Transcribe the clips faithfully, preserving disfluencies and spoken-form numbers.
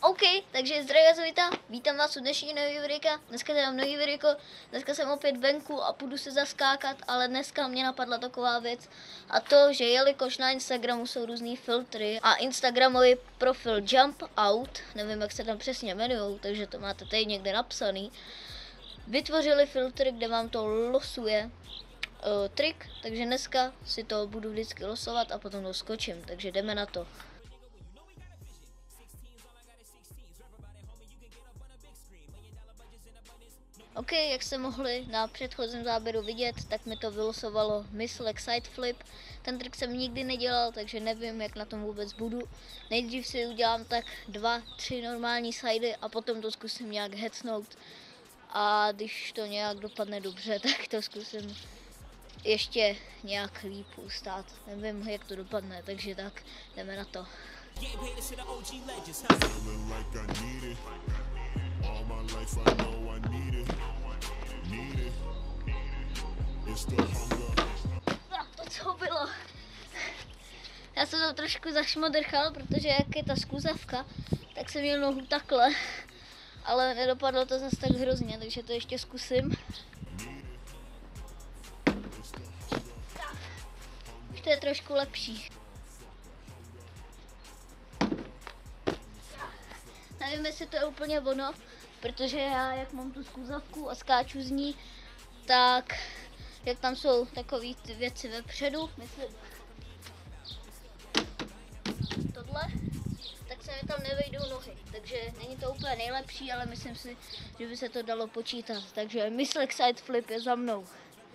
OK, takže zdravím vás, vítám, vítám vás u dnešní nový videa. Dneska mám nový video, dneska jsem opět venku a půjdu se zaskákat, ale dneska mě napadla taková věc a to, že jelikož na Instagramu jsou různý filtry a Instagramový profil Jump Out, nevím jak se tam přesně jmenujou, takže to máte tady někde napsaný, vytvořili filtr, kde vám to losuje uh, trik, takže dneska si to budu vždycky losovat a potom to skočím, takže jdeme na to. OK, jak jste mohli na předchozím záběru vidět, tak mi to vylosovalo Mislek Side Flip. Ten trik jsem nikdy nedělal, takže nevím, jak na tom vůbec budu. Nejdřív si udělám tak dva, tři normální sidy a potom to zkusím nějak hecnout. A když to nějak dopadne dobře, tak to zkusím ještě nějak líp ustát. Nevím, jak to dopadne, takže tak jdeme na to. To co bylo? Já jsem to trošku zašmodrchal, protože jak je ta skuzavka, tak jsem měl nohu takhle, ale nedopadlo to zase tak hrozně, takže to ještě zkusím. Už to je trošku lepší. Nevím, jestli to je úplně ono, protože já, jak mám tu skuzavku a skáču z ní, tak jak tam jsou takové ty věci vepředu, myslím tohle, tak se mi tam nevejdou nohy, takže není to úplně nejlepší, ale myslím si, že by se to dalo počítat, takže Mislek Side Flip je za mnou.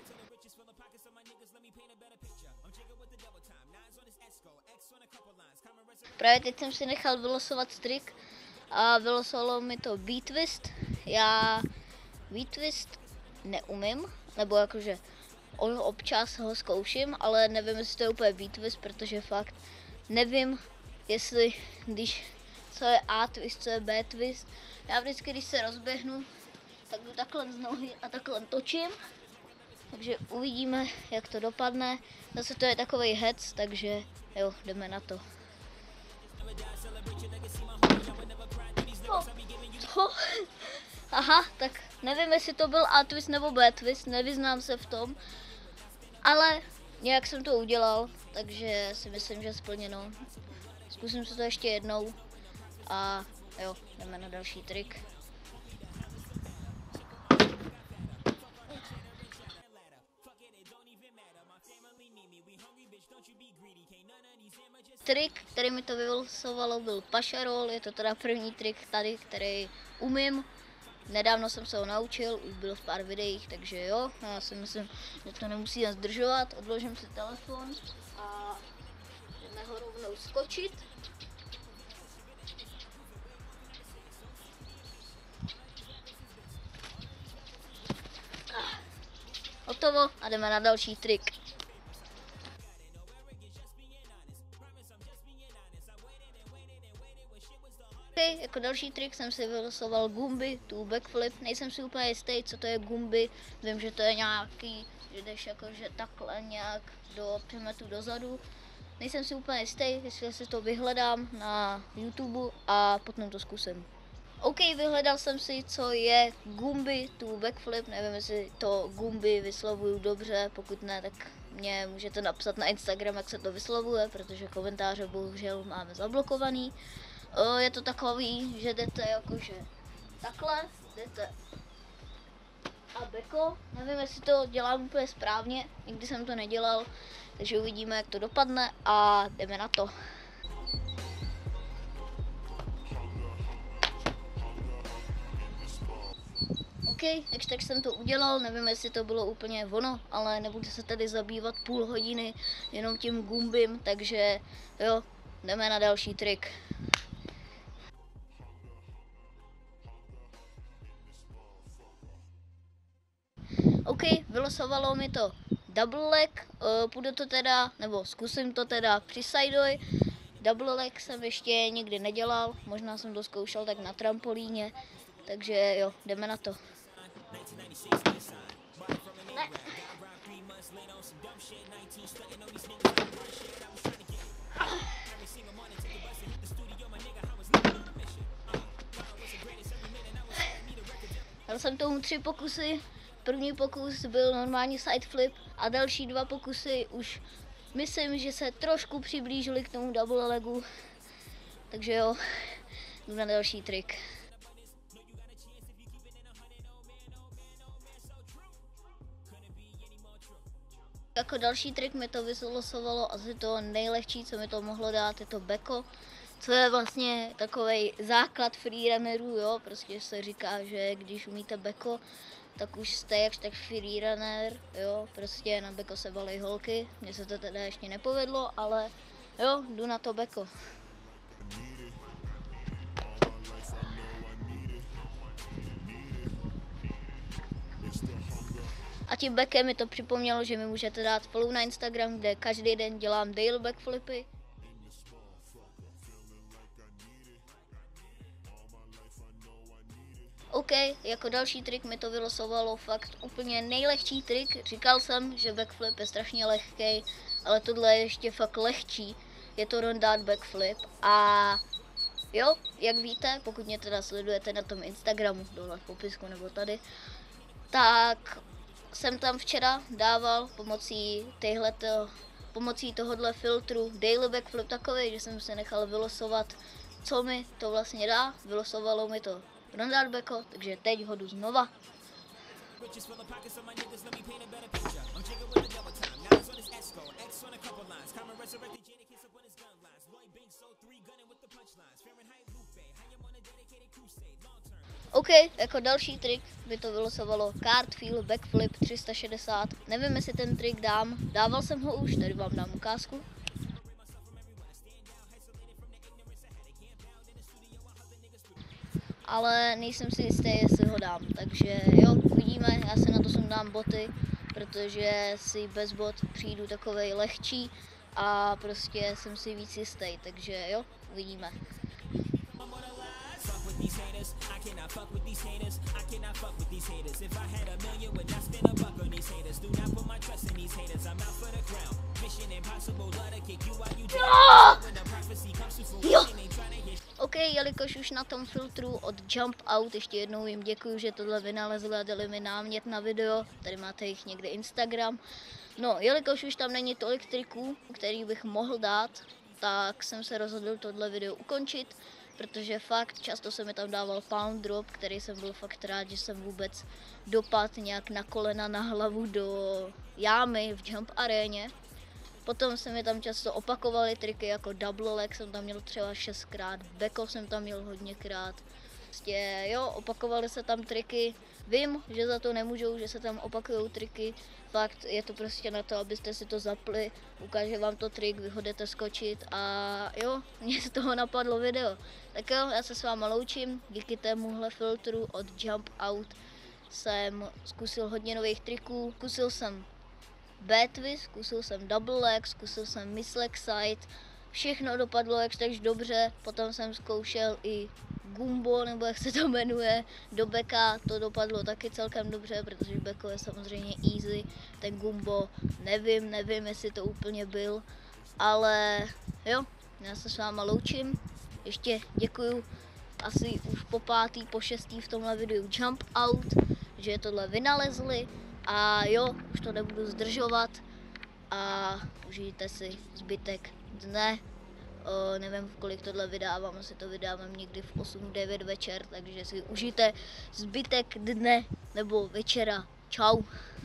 Právě teď jsem si nechal vylosovat trik a vylosovalo mi to beat twist. Já beat twist neumím, nebo jakože občas ho zkouším, ale nevím, jestli to je úplně beat twist, protože fakt nevím, jestli když co je A twist, co je B twist. Já vždycky, když se rozběhnu, tak jdu takhle z nohy a takhle točím. Takže uvidíme, jak to dopadne. Zase to je takovej hec, takže jo, jdeme na to. Co? Aha, tak nevím, jestli to byl A twist nebo B twist, nevyznám se v tom, ale nějak jsem to udělal, takže si myslím, že splněno. Zkusím se to ještě jednou a jo, jdeme na další trik. Trik, který mi to vylosovalo, byl pašarol, je to teda první trik tady, který umím. Nedávno jsem se ho naučil, už byl v pár videích, takže jo, já si myslím, že to nemusí jen zdržovat. Odložím si telefon a jdeme ho rovnou skočit. Hotovo a jdeme na další trik. Jako další trik jsem si vylosoval Gumby, tu backflip, nejsem si úplně jistý, co to je Gumby, vím, že to je nějaký, že jdeš jakože takhle nějak do předmětu dozadu, nejsem si úplně jistý, jestli si to vyhledám na YouTube a potom to zkusím. OK, vyhledal jsem si, co je Gumby, tu backflip, nevím, jestli to Gumby vyslovuju dobře, pokud ne, tak mě můžete napsat na Instagram, jak se to vyslovuje, protože komentáře bohužel máme zablokovaný. Je to takový, že jdete jakože takhle, jdete a beko, nevím, jestli to dělám úplně správně, nikdy jsem to nedělal, takže uvidíme, jak to dopadne a jdeme na to. OK, takže tak jsem to udělal, nevím, jestli to bylo úplně ono, ale nebudu se tady zabývat půl hodiny jenom tím gumbym, takže jo, jdeme na další trik. OK, vylosovalo mi to double leg, uh, půjdu to teda, nebo zkusím to teda při sidoj. Double leg jsem ještě nikdy nedělal, možná jsem to zkoušel tak na trampolíně, takže jo, jdeme na to. Ne. jsem tomu tři pokusy. První pokus byl normální side flip a další dva pokusy už myslím, že se trošku přiblížili k tomu double legu. Takže jo, jdu na další trik. Jako další trik mi to vylosovalo asi to nejlehčí, co mi to mohlo dát, je to beko. Co je vlastně takový základ freerunnerů, jo, prostě se říká, že když umíte beko, tak už jste jakž tak freerunner, jo, prostě na beko se valí holky, mně se to teda ještě nepovedlo, ale jo, jdu na to beko. A tím bekem mi to připomnělo, že mi můžete dát follow na Instagram, kde každý den dělám daily backflipy. OK, jako další trik mi to vylosovalo fakt úplně nejlehčí trik. Říkal jsem, že backflip je strašně lehký, ale tohle je ještě fakt lehčí. Je to rondát backflip a jo, jak víte, pokud mě teda sledujete na tom Instagramu, dole v popisku nebo tady, tak jsem tam včera dával pomocí téhleto, pomocí tohohle filtru daily backflip takový, že jsem se nechal vylosovat, co mi to vlastně dá. Vylosovalo mi to rondát beko, takže teď ho jdu znova. OK, jako další trik by to vylosovalo cartwheel backflip tři sta šedesát. Nevím, jestli ten trik dám, dával jsem ho už, tady vám dám ukázku. Ale nejsem si jistý, jestli ho dám, takže jo, uvidíme, já se na to sundám boty, protože si bez bot přijdu takovej lehčí a prostě jsem si víc jistý, takže jo, uvidíme. Jo! OK, jelikož už na tom filtru od Jump Out, ještě jednou jim děkuju, že tohle vynalezli a dali mi námět na video, tady máte jich někde Instagram. No, jelikož už tam není tolik triků, který bych mohl dát, tak jsem se rozhodl tohle video ukončit, protože fakt často se mi tam dával palm drop, který jsem byl fakt rád, že jsem vůbec dopadl nějak na kolena, na hlavu do jámy v jump aréně. Potom se mi tam často opakovaly triky jako double leg, jsem tam měl třeba šestkrát, beko jsem tam měl hodněkrát. Prostě jo, opakovaly se tam triky, vím, že za to nemůžou, že se tam opakujou triky, fakt je to prostě na to, abyste si to zapli, ukáže vám to trik, vy ho jdete skočit a jo, mně z toho napadlo video. Tak jo, já se s váma loučím, díky témuhle filtru od Jump Out jsem zkusil hodně nových triků, zkusil jsem B-twist, zkusil jsem double leg, zkusil jsem misleg side, všechno dopadlo jakž takž dobře, potom jsem zkoušel i gumbo, nebo jak se to jmenuje, do beka, to dopadlo taky celkem dobře, protože beko je samozřejmě easy, ten gumbo nevím, nevím, jestli to úplně byl, ale jo, já se s váma loučím, ještě děkuju asi už po pátý, po šestý v tomhle videu Jump Out, že tohle vynalezli. A jo, už to nebudu zdržovat a užijte si zbytek dne. O, nevím, v kolik tohle vydávám, asi to vydávám někdy v osm devět večer, takže si užijte zbytek dne nebo večera. Čau.